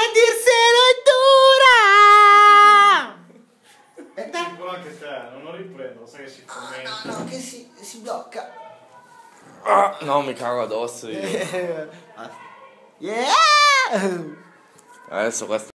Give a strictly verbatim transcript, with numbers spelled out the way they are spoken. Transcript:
dirselo è dura! Eh, dai. Sicuro anche te, non lo riprendo, sai che si commenta. No, no, che si, si blocca. Ah, no, mi cago addosso io. Yeah! Adesso questo